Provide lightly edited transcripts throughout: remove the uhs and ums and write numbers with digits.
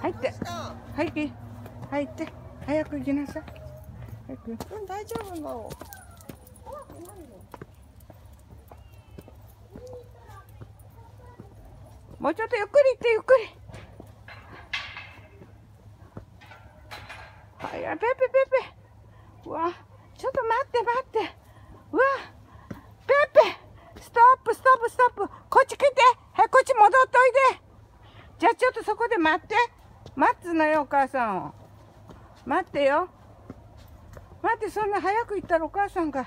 入って。入って。入って。早く行きなさい。早く。 大丈夫なの。 もうちょっとゆっくり行って、ゆっくり。はいや、ペペペペ。うわ、ちょっと待って待って。うわ、ペペ。ストップストップストップ。こっち来て。はい、こっち戻っといで。じゃあちょっとそこで待って。待つのよ、お母さんを。待ってよ。待って、そんな早く行ったらお母さんが。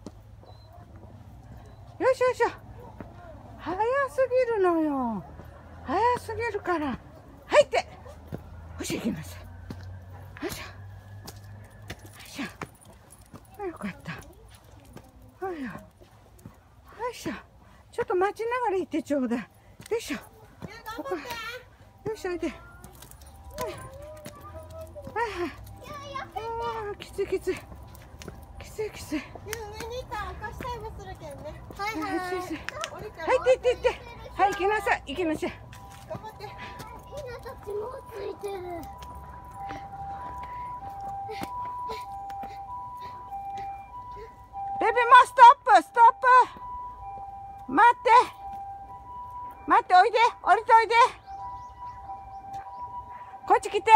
よいしょよいしょ。早すぎるのよ。早すぎるから。入って。よし、行きなさい。よいしょ。よいしょ。よかった。よいしょ。ちょっと待ちながら行ってちょうだい。よいしょ。よいしょ、おいで。はいはい。ああ、きついきつい。きついきつい。 上に行ったら起こしたりもするけどね。はいはい、 はい。 はい、行って行って。はい、行きなさい。行きなさい。 頑張って。 ひなたちもついてる。 ベビーもストップストップ。待って待って、おいで、降りておいで。こっち来て。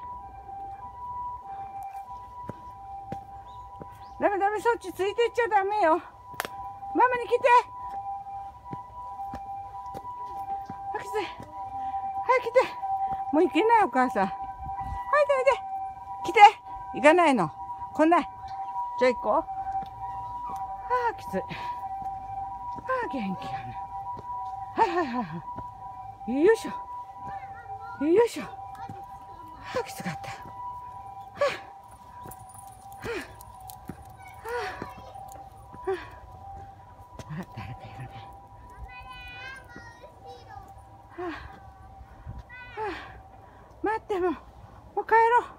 ダメダメ、そっちついてっちゃダメよ。ママに来て。はい、来て。はい、来て。もう行けない、お母さん。はい、おいで。来て。行かないの。来ない。じゃあ行こう。ああ、きつい。ああ、元気やね。はいはいはいはい。よいしょ。よいしょ。はあ、きつかった。はあ。はあ。はあ。はあ。あ、誰かいるね。はあ。はあ。待ってもう帰ろう。